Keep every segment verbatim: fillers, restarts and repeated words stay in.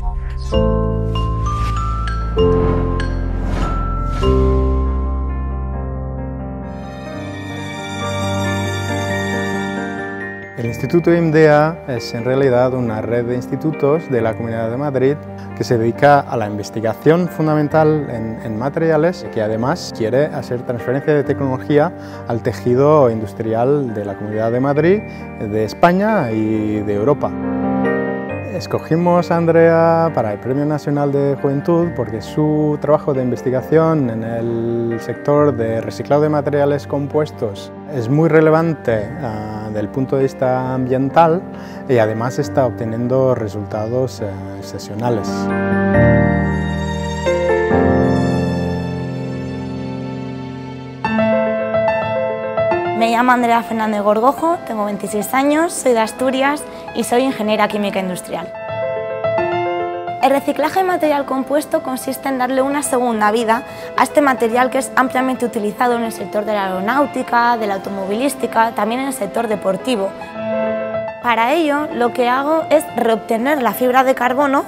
El Instituto IMDEA es en realidad una red de institutos de la Comunidad de Madrid que se dedica a la investigación fundamental en, en materiales y que además quiere hacer transferencia de tecnología al tejido industrial de la Comunidad de Madrid, de España y de Europa. Escogimos a Andrea para el Premio Nacional de Juventud porque su trabajo de investigación en el sector de reciclado de materiales compuestos es muy relevante uh, desde el punto de vista ambiental y además está obteniendo resultados uh, excepcionales. Me llamo Andrea Fernández Gorgojo, tengo veintiséis años, soy de Asturias y soy ingeniera química industrial. El reciclaje de material compuesto consiste en darle una segunda vida a este material que es ampliamente utilizado en el sector de la aeronáutica, de la automovilística, también en el sector deportivo. Para ello, lo que hago es reobtener la fibra de carbono.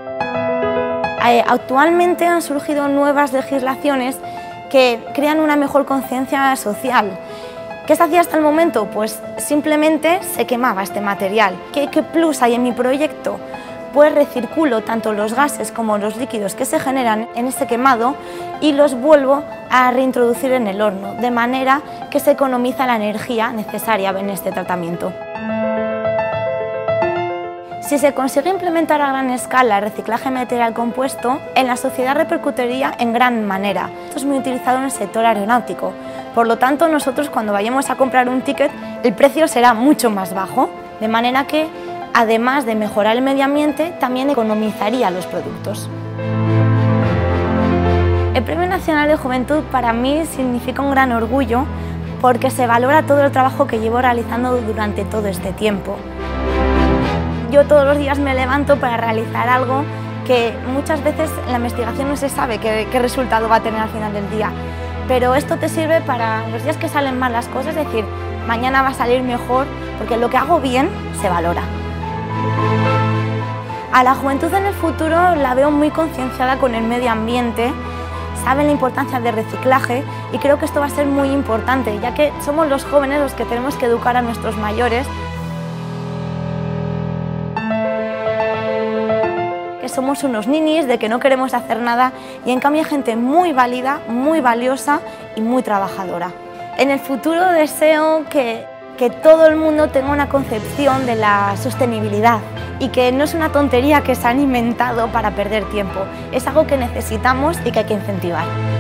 Actualmente han surgido nuevas legislaciones que crean una mejor conciencia social. ¿Qué se hacía hasta el momento? Pues simplemente se quemaba este material. ¿Qué, qué plus hay en mi proyecto? Pues recirculo tanto los gases como los líquidos que se generan en este quemado y los vuelvo a reintroducir en el horno, de manera que se economiza la energía necesaria en este tratamiento. Si se consigue implementar a gran escala el reciclaje de material compuesto, en la sociedad repercutiría en gran manera. Esto es muy utilizado en el sector aeronáutico. Por lo tanto, nosotros cuando vayamos a comprar un ticket, el precio será mucho más bajo, de manera que, además de mejorar el medio ambiente, también economizaría los productos. El Premio Nacional de Juventud para mí significa un gran orgullo porque se valora todo el trabajo que llevo realizando durante todo este tiempo. Yo todos los días me levanto para realizar algo que muchas veces en la investigación no se sabe qué, qué resultado va a tener al final del día. Pero esto te sirve para los días que salen mal las cosas, es decir, mañana va a salir mejor porque lo que hago bien se valora. A la juventud en el futuro la veo muy concienciada con el medio ambiente, saben la importancia del reciclaje y creo que esto va a ser muy importante, ya que somos los jóvenes los que tenemos que educar a nuestros mayores, que somos unos ninis, de que no queremos hacer nada y en cambio hay gente muy válida, muy valiosa y muy trabajadora. En el futuro deseo que, que todo el mundo tenga una concepción de la sostenibilidad y que no es una tontería que se han inventado para perder tiempo, es algo que necesitamos y que hay que incentivar.